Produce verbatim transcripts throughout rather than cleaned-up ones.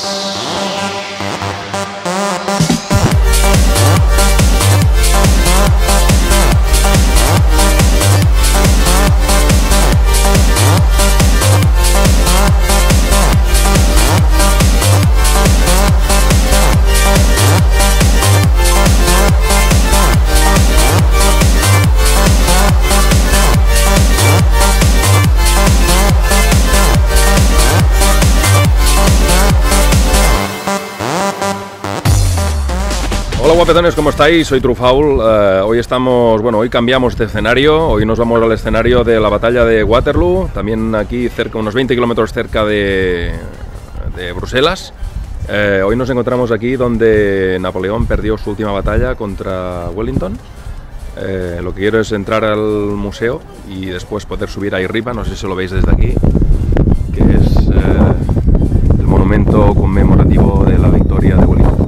Hola guapetones, ¿cómo estáis? Soy Trufaul. Uh, hoy estamos, bueno, hoy cambiamos de escenario. Hoy nos vamos al escenario de la batalla de Waterloo, también aquí cerca, unos veinte kilómetros cerca de, de Bruselas. Uh, hoy nos encontramos aquí donde Napoleón perdió su última batalla contra Wellington. Uh, lo que quiero es entrar al museo y después poder subir ahí arriba, no sé si lo veis desde aquí, que es uh, el monumento conmemorativo de la victoria de Wellington.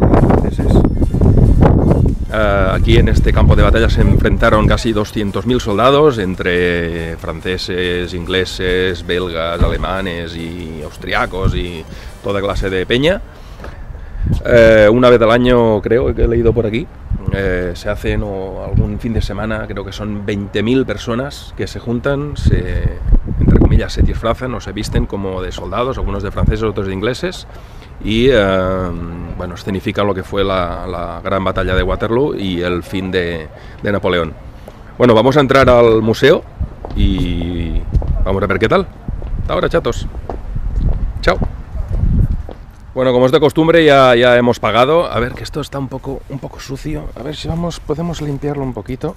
Uh, aquí en este campo de batalla se enfrentaron casi doscientos mil soldados entre franceses, ingleses, belgas, alemanes y austriacos y toda clase de peña. Uh, una vez al año, creo que he leído por aquí, uh, se hace no, algún fin de semana, creo que son veinte mil personas que se juntan, se, entre comillas se disfrazan o se visten como de soldados, algunos de franceses, otros de ingleses, y uh, bueno, escenifican lo que fue la, la gran batalla de Waterloo y el fin de, de Napoleón. Bueno, vamos a entrar al museo y vamos a ver qué tal. Hasta ahora, chatos. Chao. Bueno, como es de costumbre, ya, ya hemos pagado. A ver, que esto está un poco, un poco sucio. A ver si vamos, podemos limpiarlo un poquito.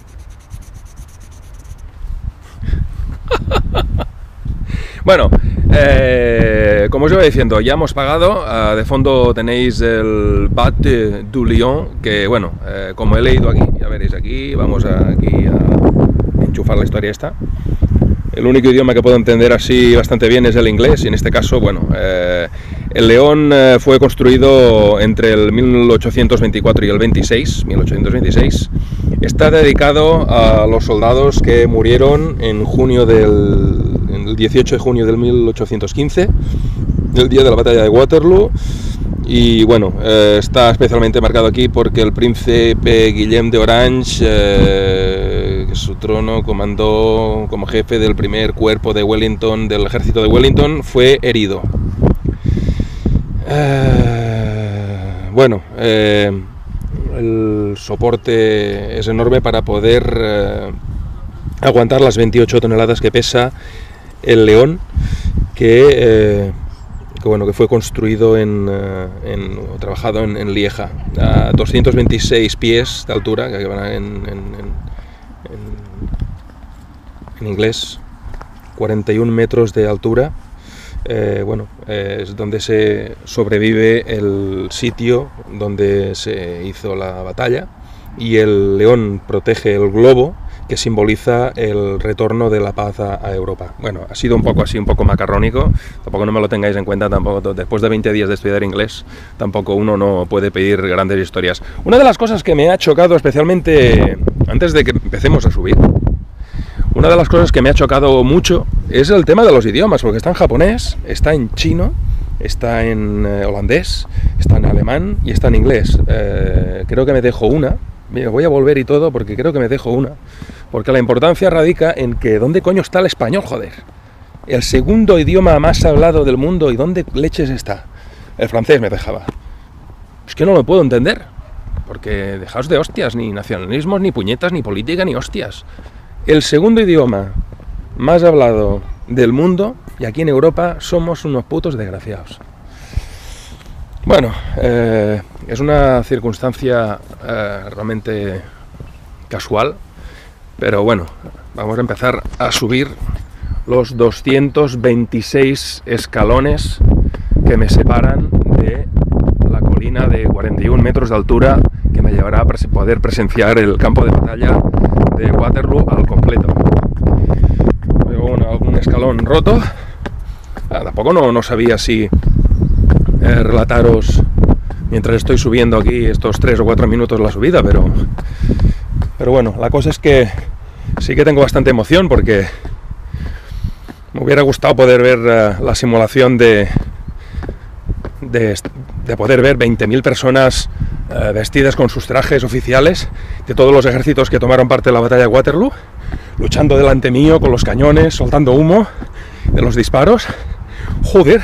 Bueno, eh, como os iba diciendo, ya hemos pagado. Uh, de fondo tenéis el Bat du Lion, que bueno, eh, como he leído aquí, ya veréis aquí, vamos a, aquí a enchufar la historia esta. El único idioma que puedo entender así bastante bien es el inglés, y en este caso, bueno, eh, el león eh, fue construido entre el mil ochocientos veinticuatro y el veintiséis, mil ochocientos veintiséis. Está dedicado a los soldados que murieron en junio del el dieciocho de junio del mil ochocientos quince, el día de la batalla de Waterloo. Y bueno, eh, está especialmente marcado aquí porque el príncipe Guillem de Orange, eh, que su trono comandó como jefe del primer cuerpo de Wellington, del ejército de Wellington, fue herido. Eh, bueno, eh, el soporte es enorme para poder eh, aguantar las veintiocho toneladas que pesa el león, que... Eh, que bueno, que fue construido en, en o trabajado en, en Lieja, a doscientos veintiséis pies de altura, que van en, en, en, en inglés, cuarenta y un metros de altura. Eh, bueno, eh, es donde se sobrevive el sitio donde se hizo la batalla, y el león protege el globo que simboliza el retorno de la paz a, a Europa. Bueno, ha sido un poco así, un poco macarrónico, tampoco no me lo tengáis en cuenta, tampoco, después de veinte días de estudiar inglés, tampoco uno no puede pedir grandes historias. Una de las cosas que me ha chocado especialmente, antes de que empecemos a subir, una de las cosas que me ha chocado mucho es el tema de los idiomas, porque está en japonés, está en chino, está en eh, holandés, está en alemán y está en inglés. Eh, creo que me dejo una. Mira, voy a volver y todo porque creo que me dejo una. Porque la importancia radica en que ¿dónde coño está el español, joder? El segundo idioma más hablado del mundo, ¿y dónde leches está? El francés me dejaba. Es que no lo puedo entender. Porque dejaos de hostias, ni nacionalismos, ni puñetas, ni política, ni hostias. El segundo idioma más hablado del mundo, y aquí en Europa somos unos putos desgraciados. Bueno, eh, es una circunstancia eh, realmente casual, pero bueno, vamos a empezar a subir los doscientos veintiséis escalones que me separan de la colina de cuarenta y un metros de altura que me llevará a pres- poder presenciar el campo de batalla de Waterloo al completo. Luego un, algún escalón roto. Ah, tampoco no, no sabía si Eh, relataros mientras estoy subiendo aquí estos tres o cuatro minutos la subida, pero pero bueno, la cosa es que sí que tengo bastante emoción porque me hubiera gustado poder ver uh, la simulación de de, de poder ver veinte mil personas eh, vestidas con sus trajes oficiales de todos los ejércitos que tomaron parte en la batalla de Waterloo, luchando delante mío con los cañones, soltando humo de los disparos. Joder,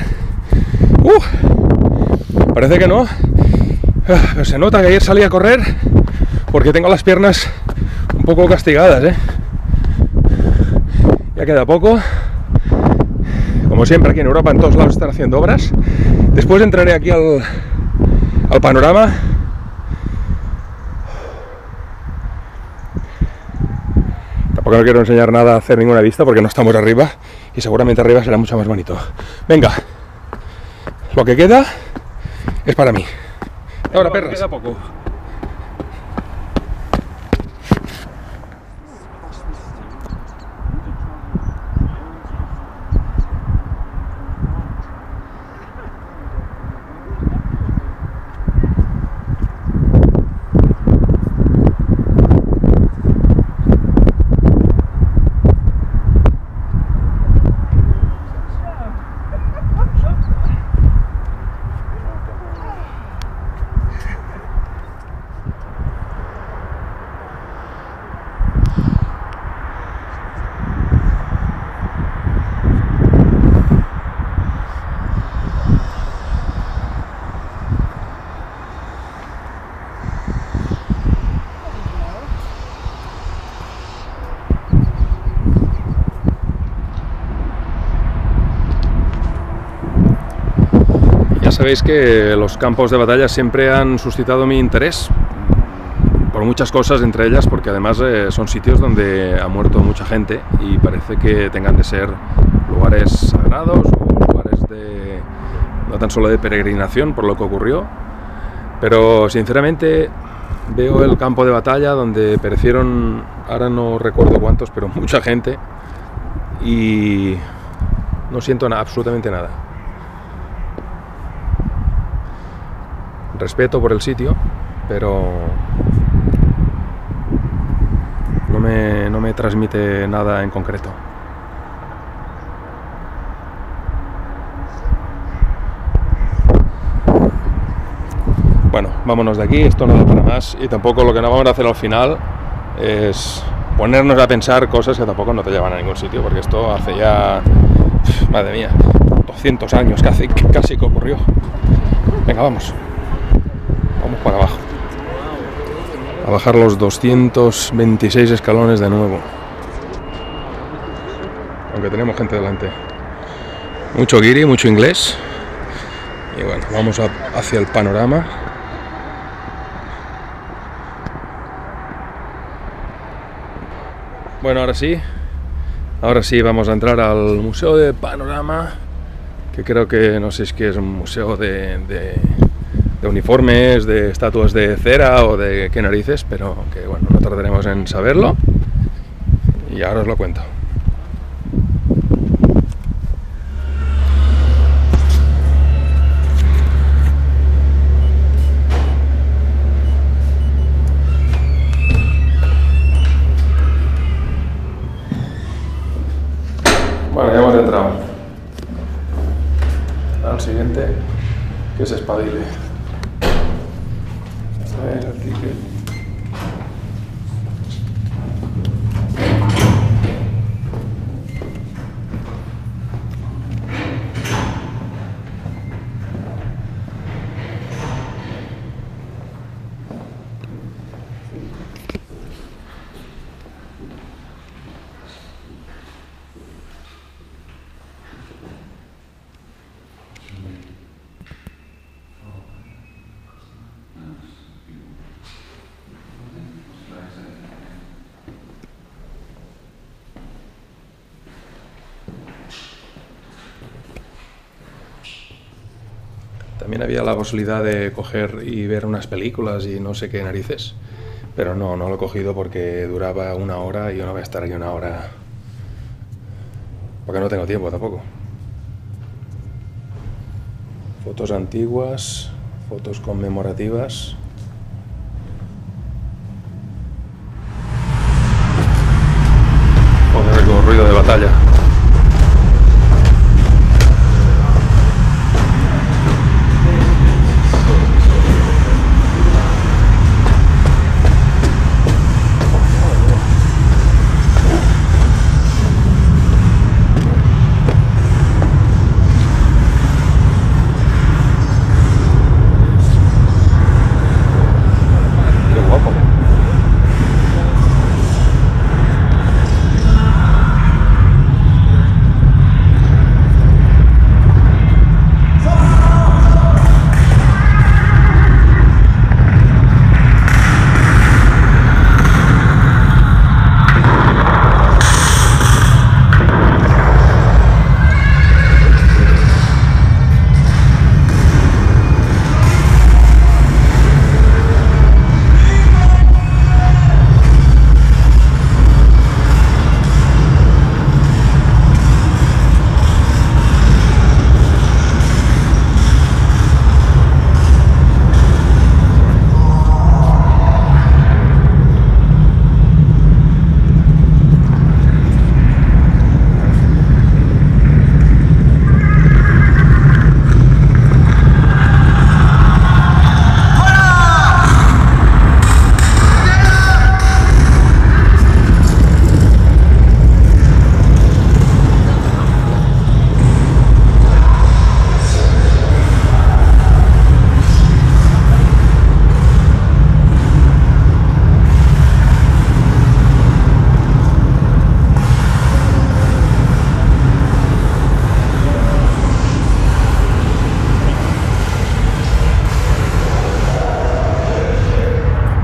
uh, parece que no, pero se nota que ayer salí a correr porque tengo las piernas un poco castigadas, ¿eh? Ya queda poco. Como siempre aquí en Europa, en todos lados están haciendo obras. Después entraré aquí al, al panorama. Tampoco no quiero enseñar nada, hacer ninguna vista porque no estamos arriba y seguramente arriba será mucho más bonito. Venga, lo que queda es para mí. Ahora, perras. Queda poco. Ya sabéis que los campos de batalla siempre han suscitado mi interés por muchas cosas, entre ellas porque además eh, son sitios donde ha muerto mucha gente y parece que tengan de ser lugares sagrados o lugares de, no tan solo de peregrinación por lo que ocurrió, pero sinceramente veo el campo de batalla donde perecieron, ahora no recuerdo cuántos, pero mucha gente, y no siento nada, absolutamente nada. Respeto por el sitio, pero no me, no me transmite nada en concreto. Bueno, vámonos de aquí, esto no da para más, y tampoco lo que no vamos a hacer al final es ponernos a pensar cosas que tampoco no te llevan a ningún sitio, porque esto hace ya, madre mía, doscientos años casi, casi que ocurrió. Venga, vamos. Vamos para abajo, a bajar los doscientos veintiséis escalones de nuevo, aunque tenemos gente delante. Mucho guiri, mucho inglés, y bueno, vamos a, hacia el panorama. Bueno, ahora sí, ahora sí vamos a entrar al Museo de Panorama, que creo que, no sé si es que es un museo de... de de uniformes, de estatuas de cera o de qué narices, pero que bueno, no tardaremos en saberlo y ahora os lo cuento. Bueno, ya hemos entrado al siguiente, que es Espadile. A ver, aquí que... También había la posibilidad de coger y ver unas películas y no sé qué narices, pero no, no lo he cogido porque duraba una hora y yo no voy a estar aquí una hora porque no tengo tiempo tampoco. Fotos antiguas, fotos conmemorativas. Joder, con ruido de batalla.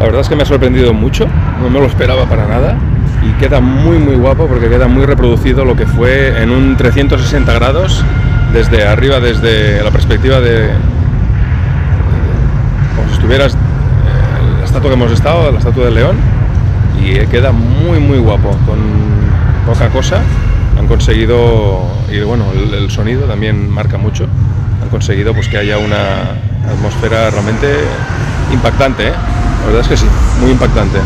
La verdad es que me ha sorprendido mucho, no me lo esperaba para nada, y queda muy muy guapo porque queda muy reproducido lo que fue en un trescientos sesenta grados desde arriba, desde la perspectiva de como si estuvieras en la estatua que hemos estado, la estatua del león, y queda muy muy guapo, con poca cosa han conseguido, y bueno, el, el sonido también marca mucho, han conseguido pues que haya una atmósfera realmente impactante, ¿eh? La verdad es que sí, muy impactante.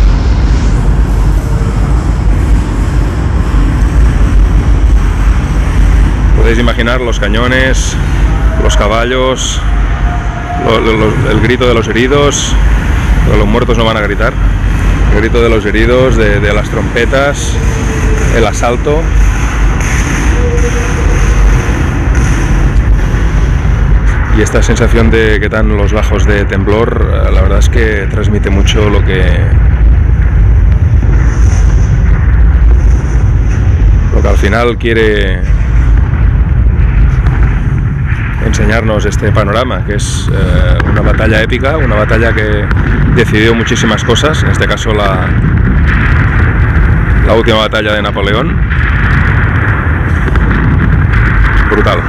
Podéis imaginar los cañones, los caballos, lo, lo, lo, el grito de los heridos, los muertos no van a gritar, el grito de los heridos, de, de las trompetas, el asalto. Y esta sensación de que dan los bajos de temblor, la verdad es que transmite mucho lo que lo que al final quiere enseñarnos este panorama, que es eh, una batalla épica, una batalla que decidió muchísimas cosas, en este caso la, la última batalla de Napoleón. Brutal.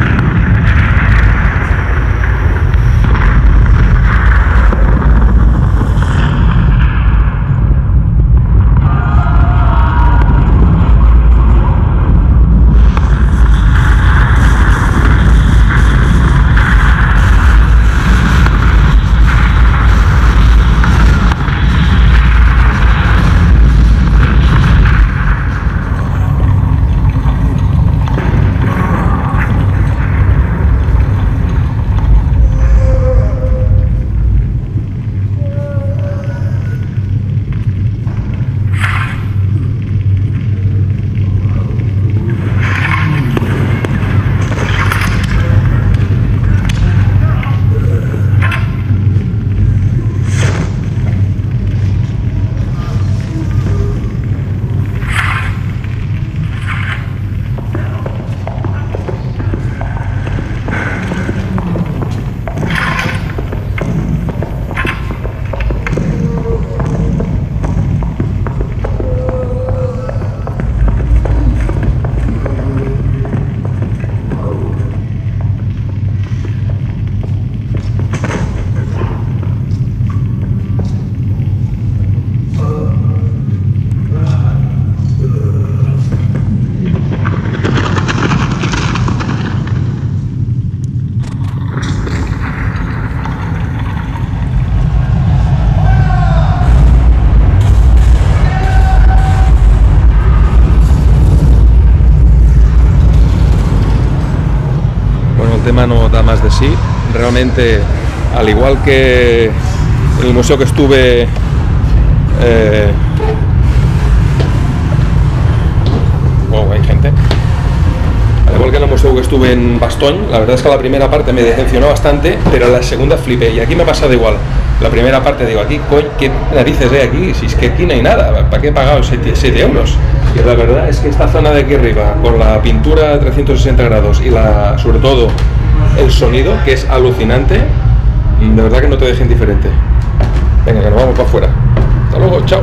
No da más de sí. Realmente, al igual que en el museo que estuve eh... wow, hay gente. Al igual que en el museo que estuve en Bastogne, la verdad es que la primera parte me decepcionó bastante, pero la segunda flipé, y aquí me ha pasado igual. La primera parte digo, aquí, coño, ¿qué narices hay aquí? Si es que aquí no hay nada, ¿para qué he pagado siete euros? Y la verdad es que esta zona de aquí arriba, con la pintura a trescientos sesenta grados y la, sobre todo el sonido, que es alucinante, de verdad que no te deja indiferente. Venga, que nos vamos para afuera. Hasta luego, chao.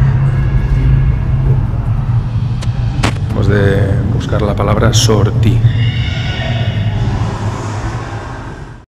Hemos de buscar la palabra sortie.